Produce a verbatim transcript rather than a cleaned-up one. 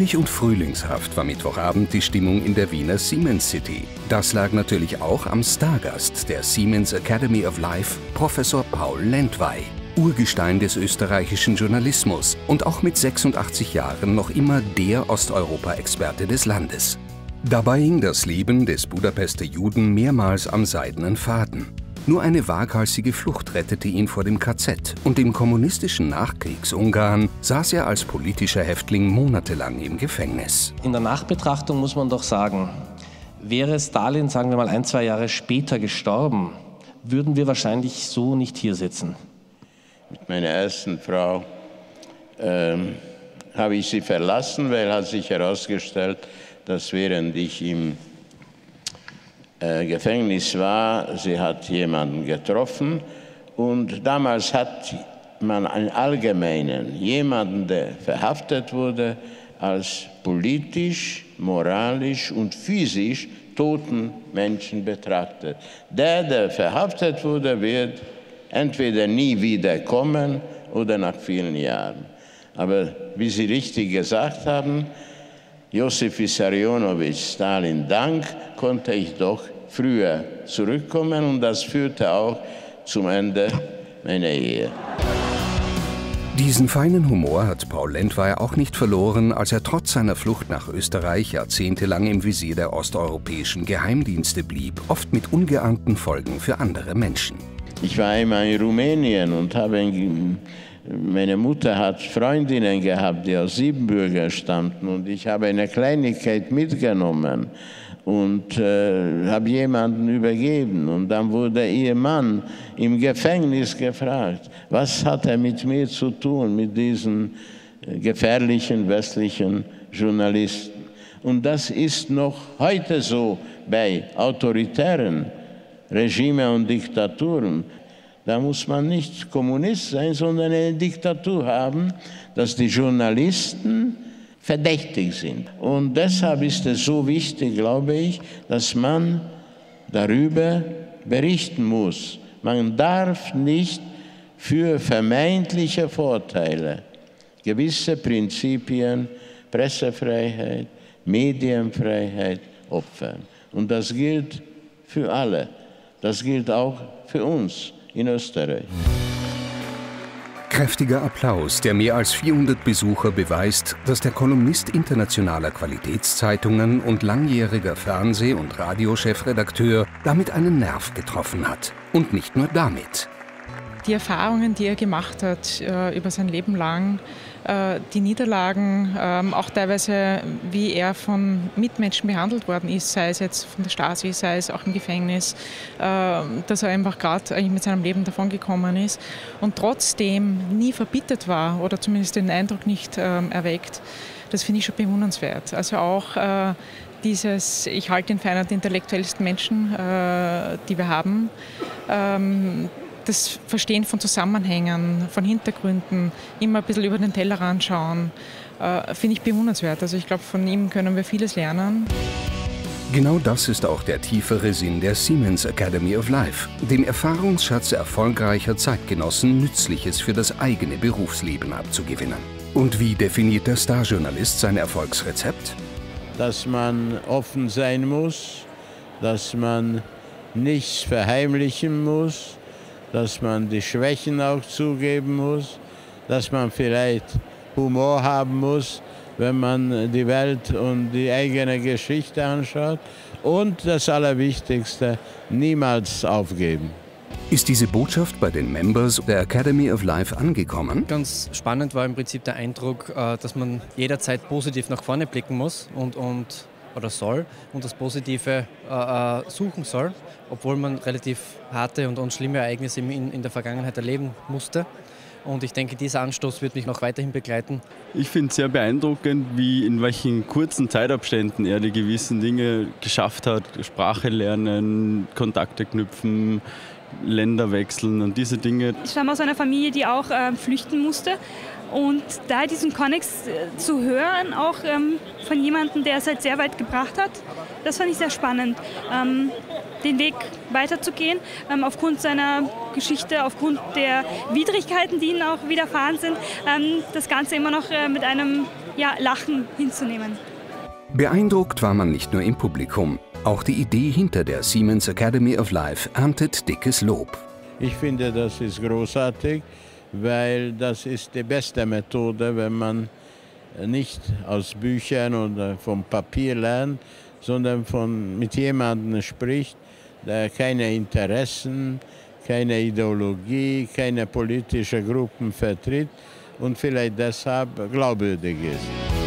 Ruhig und frühlingshaft war Mittwochabend die Stimmung in der Wiener Siemens City. Das lag natürlich auch am Stargast der Siemens Academy of Life, Professor Paul Lendwey. Urgestein des österreichischen Journalismus und auch mit sechsundachtzig Jahren noch immer der Osteuropa-Experte des Landes. Dabei hing das Leben des Budapester Juden mehrmals am seidenen Faden. Nur eine waghalsige Flucht rettete ihn vor dem K Z und im kommunistischen Nachkriegsungarn saß er als politischer Häftling monatelang im Gefängnis. In der Nachbetrachtung muss man doch sagen, wäre Stalin, sagen wir mal, ein, zwei Jahre später gestorben, würden wir wahrscheinlich so nicht hier sitzen. Mit meiner ersten Frau ähm, habe ich sie verlassen, weil hat sich herausgestellt, dass während ich im äh, Gefängnis war, sie hat jemanden getroffen und damals hat man einen allgemeinen, jemanden, der verhaftet wurde, als politisch, moralisch und physisch toten Menschen betrachtet. Der, der verhaftet wurde, wird entweder nie wieder kommen oder nach vielen Jahren. Aber wie Sie richtig gesagt haben, Josef Vissarionovitsch Stalin dank konnte ich doch früher zurückkommen und das führte auch zum Ende meiner Ehe. Diesen feinen Humor hat Paul Lendwey auch nicht verloren, als er trotz seiner Flucht nach Österreich jahrzehntelang im Visier der osteuropäischen Geheimdienste blieb, oft mit ungeahnten Folgen für andere Menschen. Ich war einmal in Rumänien und habe, meine Mutter hat Freundinnen gehabt, die aus Siebenbürger stammten und ich habe eine Kleinigkeit mitgenommen und äh, habe jemanden übergeben und dann wurde ihr Mann im Gefängnis gefragt, was hat er mit mir zu tun, mit diesen gefährlichen westlichen Journalisten. Und das ist noch heute so bei autoritären Regime und Diktaturen. Da muss man nicht Kommunist sein, sondern eine Diktatur haben, dass die Journalisten verdächtig sind. Und deshalb ist es so wichtig, glaube ich, dass man darüber berichten muss. Man darf nicht für vermeintliche Vorteile gewisse Prinzipien, Pressefreiheit, Medienfreiheit opfern. Und das gilt für alle. Das gilt auch für uns in Österreich. Kräftiger Applaus der mehr als vierhundert Besucher beweist, dass der Kolumnist internationaler Qualitätszeitungen und langjähriger Fernseh- und Radiochefredakteur damit einen Nerv getroffen hat. Und nicht nur damit. Die Erfahrungen, die er gemacht hat äh, über sein Leben lang, äh, die Niederlagen, äh, auch teilweise, wie er von Mitmenschen behandelt worden ist, sei es jetzt von der Stasi, sei es auch im Gefängnis, äh, dass er einfach gerade mit seinem Leben davongekommen ist und trotzdem nie verbittert war oder zumindest den Eindruck nicht äh, erweckt. Das finde ich schon bewundernswert. Also auch äh, dieses, ich halte ihn für einen der intellektuellsten Menschen, äh, die wir haben. Ähm, Das Verstehen von Zusammenhängen, von Hintergründen, immer ein bisschen über den Tellerrand schauen, äh, finde ich bewundernswert. Also ich glaube, von ihm können wir vieles lernen. Genau das ist auch der tiefere Sinn der Siemens Academy of Life, dem Erfahrungsschatz erfolgreicher Zeitgenossen Nützliches für das eigene Berufsleben abzugewinnen. Und wie definiert der Starjournalist sein Erfolgsrezept? Dass man offen sein muss, dass man nichts verheimlichen muss, dass man die Schwächen auch zugeben muss, dass man vielleicht Humor haben muss, wenn man die Welt und die eigene Geschichte anschaut. Und das Allerwichtigste, niemals aufgeben. Ist diese Botschaft bei den Members der Academy of Life angekommen? Ganz spannend war im Prinzip der Eindruck, dass man jederzeit positiv nach vorne blicken muss und, und oder soll und das Positive äh, suchen soll, obwohl man relativ harte und, und schlimme Ereignisse in, in der Vergangenheit erleben musste. Und ich denke, dieser Anstoß wird mich noch weiterhin begleiten. Ich finde es sehr beeindruckend, wie in welchen kurzen Zeitabständen er die gewissen Dinge geschafft hat. Sprache lernen, Kontakte knüpfen, Länder wechseln und diese Dinge. Ich stamme aus einer Familie, die auch äh, flüchten musste. Und da diesen Konnex äh, zu hören, auch ähm, von jemandem, der es halt sehr weit gebracht hat, das fand ich sehr spannend. Ähm, den Weg weiterzugehen, ähm, aufgrund seiner Geschichte, aufgrund der Widrigkeiten, die ihnen auch widerfahren sind, ähm, das Ganze immer noch äh, mit einem ja, Lachen hinzunehmen. Beeindruckt war man nicht nur im Publikum. Auch die Idee hinter der Siemens Academy of Life erntet dickes Lob. Ich finde, das ist großartig, weil das ist die beste Methode, wenn man nicht aus Büchern oder vom Papier lernt, sondern von, mit jemandem spricht, der keine Interessen, keine Ideologie, keine politische Gruppen vertritt und vielleicht deshalb glaubwürdig ist.